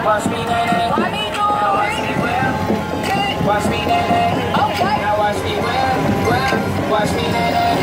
Watch me, nay. Why me do Now watch me well. Watch me, nay. Okay. Now watch me well. Watch me, nay.